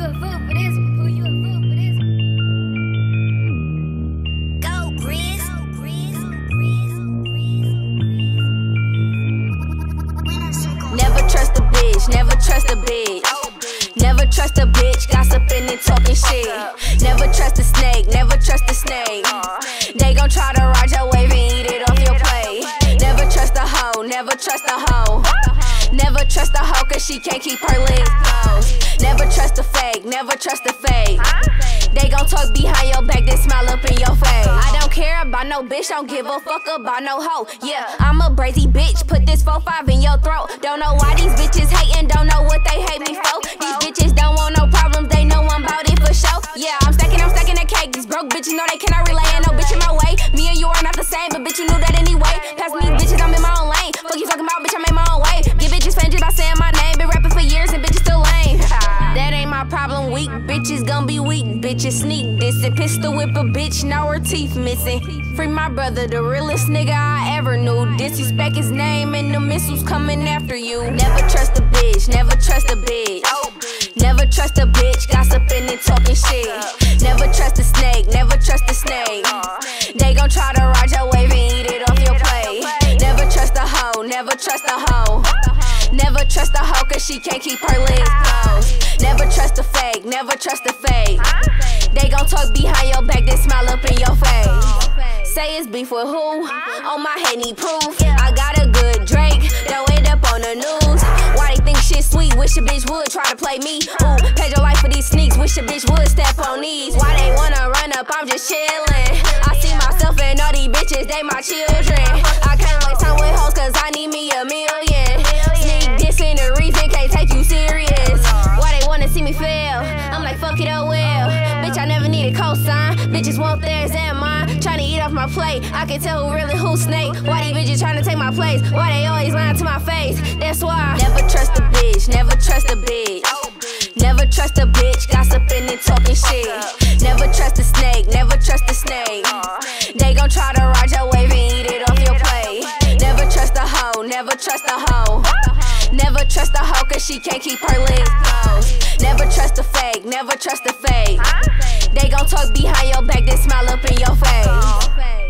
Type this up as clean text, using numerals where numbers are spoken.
you a fool for this one. Pull you a fool for this one. Go, Grizz. Never trust a bitch, never trust a bitch. Never trust a bitch, gossiping and talking shit. Never trust a snake, never trust a snake. They gon' try to ride your wave and eat it off your plate. Never trust a hoe, never trust a hoe. Never trust a hoe cause she can't keep her legs closed. Never trust a fake, never trust a fake. They gon' talk behind your back, then smile up in your face. I don't care about no bitch, don't give a fuck about no hoe. Yeah, I'm a brazy bitch, put this 4-5 in your throat. Don't know why these bitches hatin', don't know what they hate me for. These bitches don't want no problems, they know I'm about it for sure. Yeah, I'm stacking that cake. These broke bitches know they cannot relay, ain't no bitch in my way. Me and you are not the same, but bitch you knew that anyway. Pass me bitches, I'm in my own lane. Fuck you talking about, bitch, I made my own way. Get bitches fame just by saying my name. Been rapping for years and bitches still lame. That ain't my problem, weak bitches gon' be weak. Bitches sneak this and pistol whip a bitch, now her teeth missing. Free my brother, the realest nigga I ever knew. Disrespect his name and the missiles coming after you. Never trust a bitch, never trust a bitch. Never trust a bitch, gossiping and talking shit. Never trust a snake, never trust a snake. They gon' try to ride your wave and eat it off your plate. Never trust a hoe, never trust a hoe. Never trust a hoe cause she can't keep her legs closed. Never trust a fake, never trust a fake. They gon' talk behind your back, then smile up in your face. Say it's beef with who? On my head need proof. I got a good Drake, don't end up on the news. Why they think shit sweet? Wish a bitch would try to play me. Ooh, paid your life for these sneaks. Wish a bitch would step on these. Why they wanna run up? I'm just chillin'. I see myself in all these bitches, they my children. I can't waste time with hoes cause I need me a million. Sneak dissing the reason can't take you serious. Why they wanna see me fail? I'm like fuck it, oh well. Bitch, I never need a cosign. Bitches want theirs and mine. Tryna eat off my plate. I can tell who really who snake. Why these bitches tryna take my place? Why they always lying to my face? That's why. Never trust a bitch, never trust a bitch. Never trust a bitch, gossiping and talking shit. Never trust a snake, never trust a snake. They gon' try to ride your wave and eat it off your plate. Never trust a hoe, never trust a hoe. Never trust a hoe cause she can't keep her legs closed. Never trust a fake, never trust a fake. They gon' talk behind your back, then smile up in your face.